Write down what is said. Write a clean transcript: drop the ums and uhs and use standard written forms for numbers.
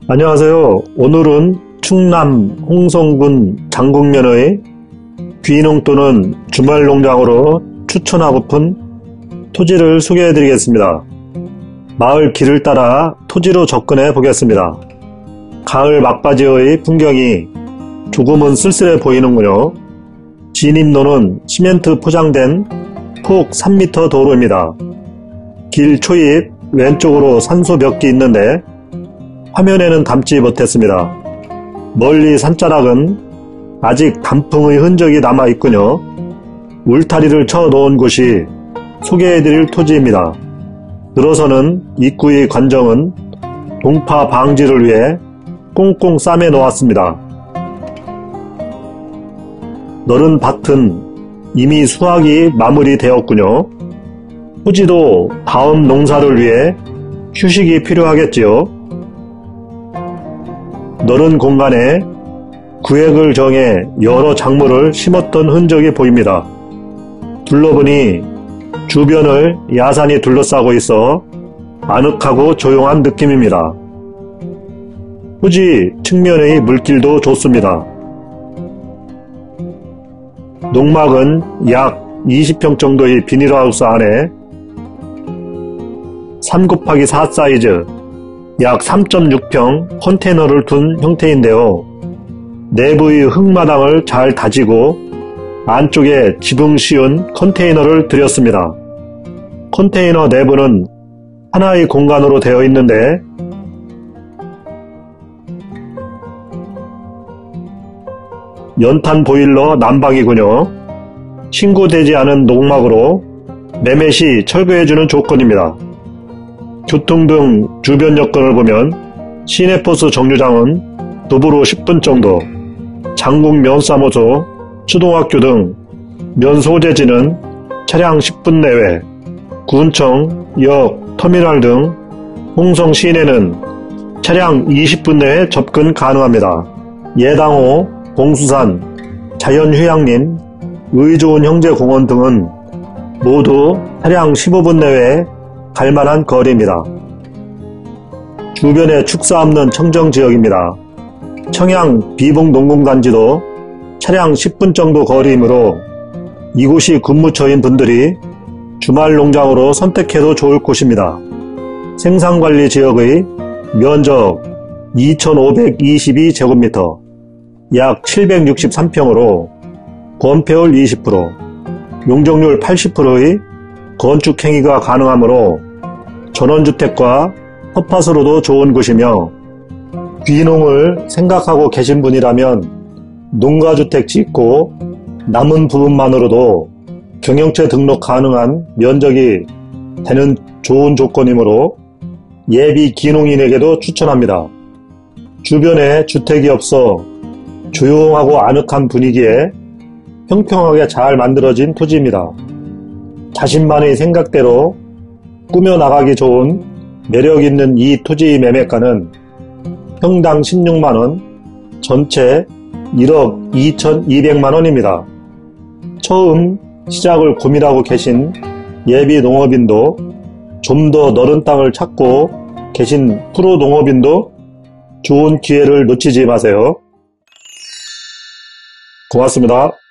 안녕하세요. 오늘은 충남 홍성군 장곡면의 귀농 또는 주말농장으로 추천하고픈 토지를 소개해 드리겠습니다. 마을 길을 따라 토지로 접근해 보겠습니다. 가을 막바지의 풍경이 조금은 쓸쓸해 보이는군요. 진입로는 시멘트 포장된 폭 3m 도로입니다. 길 초입 왼쪽으로 산소 몇 개 있는데 화면에는 담지 못했습니다. 멀리 산자락은 아직 단풍의 흔적이 남아있군요. 울타리를 쳐 놓은 곳이 소개해드릴 토지입니다. 들어서는 입구의 관정은 동파 방지를 위해 꽁꽁 싸매 놓았습니다. 너른 밭은 이미 수확이 마무리되었군요. 토지도 다음 농사를 위해 휴식이 필요하겠지요. 너른 공간에 구획을 정해 여러 작물을 심었던 흔적이 보입니다. 둘러보니 주변을 야산이 둘러싸고 있어 아늑하고 조용한 느낌입니다. 토지 측면의 물길도 좋습니다. 농막은 약 20평 정도의 비닐하우스 안에 3x4 사이즈 약 3.6평 컨테이너를 둔 형태인데요. 내부의 흙마당을 잘 다지고 안쪽에 지붕 씌운 컨테이너를 들였습니다. 컨테이너 내부는 하나의 공간으로 되어 있는데 연탄 보일러 난방이군요. 신고되지 않은 농막으로 매매 시 철거해주는 조건입니다. 교통 등 주변 여건을 보면 시내버스 정류장은 도보로 10분 정도, 장곡 면사무소, 초등학교 등 면소재지는 차량 10분 내외, 군청, 역, 터미널 등 홍성 시내는 차량 20분 내에 접근 가능합니다. 예당호, 봉수산, 자연휴양림, 의좋은 형제공원 등은 모두 차량 15분 내외에 갈만한 거리입니다. 주변에 축사 없는 청정지역입니다. 청양 비봉농공단지도 차량 10분 정도 거리이므로 이곳이 근무처인 분들이 주말농장으로 선택해도 좋을 곳입니다. 생산관리지역의 면적 2522제곱미터, 약 763평으로 건폐율 20%, 용적률 80%의 건축행위가 가능하므로 전원주택과 텃밭으로도 좋은 곳이며 귀농을 생각하고 계신 분이라면 농가주택 짓고 남은 부분만으로도 경영체 등록 가능한 면적이 되는 좋은 조건이므로 예비 귀농인에게도 추천합니다. 주변에 주택이 없어 조용하고 아늑한 분위기에 평평하게 잘 만들어진 토지입니다. 자신만의 생각대로 꾸며나가기 좋은 매력있는 이 토지 매매가는 평당 16만원, 전체 1억 2,200만원입니다. 처음 시작을 고민하고 계신 예비 농업인도 좀 더 너른 땅을 찾고 계신 프로 농업인도 좋은 기회를 놓치지 마세요. 고맙습니다.